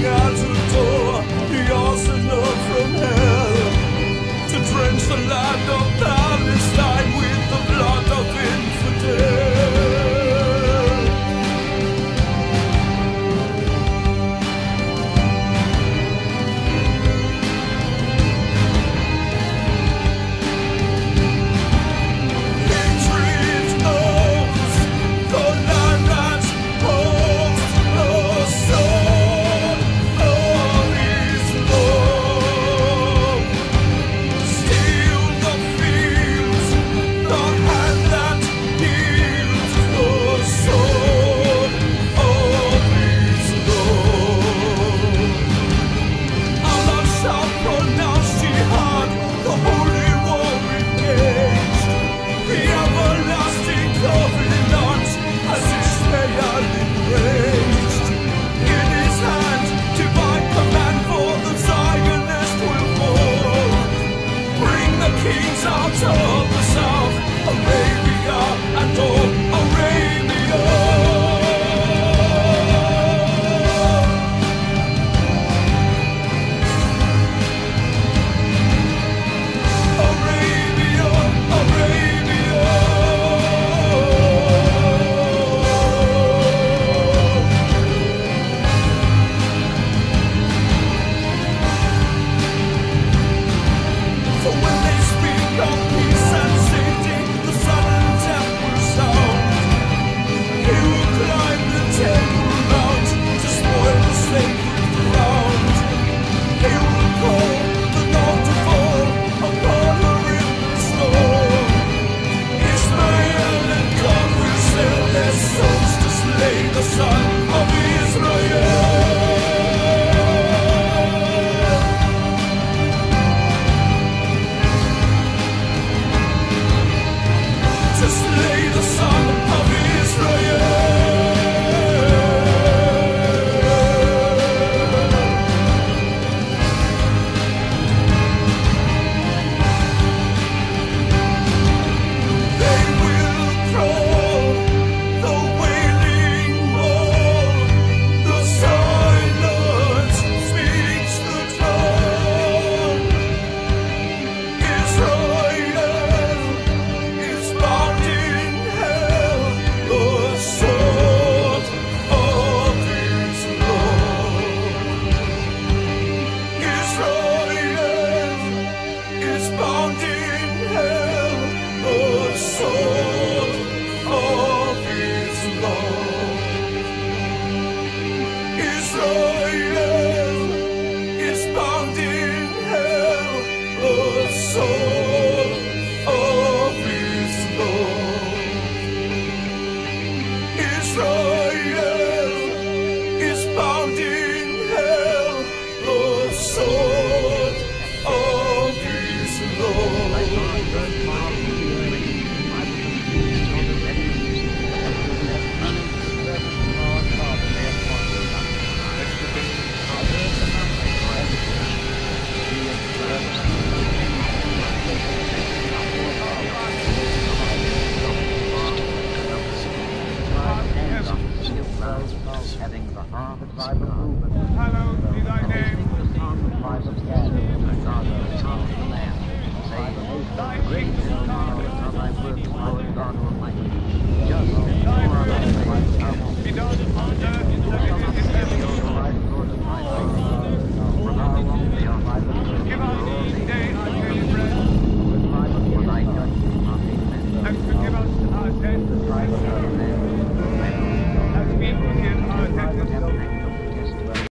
at the door, the arsenal from hell, to drench the land of Palestine with the blood of infidels. Kings out of the south, Arabia and all Arabia. Arabia, Arabia. For when they speak of peace and safety, the sun and temple sound. He will climb the temple mount to spoil the sacred ground. He will call the north to fall upon her in the storm. Ishmael and God will sell their souls to slay the son of Israel. To slay the son of Israel. They will crawl the wailing wall. The silence speaks the dawn. Israel is bound in hell, the sword of his love. Israel is bound in hell, the sword of his love. Israel is bound in hell, the sword of his love. Israel is bound in hell, the sword of his love. Having the heart of tribe of Reuben, Hallowed be thy name. the tongue of tribe of Gad, and God the tongue of the land, saying, Thy great is kingdom the come. marvelous of thy works, Lord God Almighty. Just Thy for our will life, our be done on earth as it is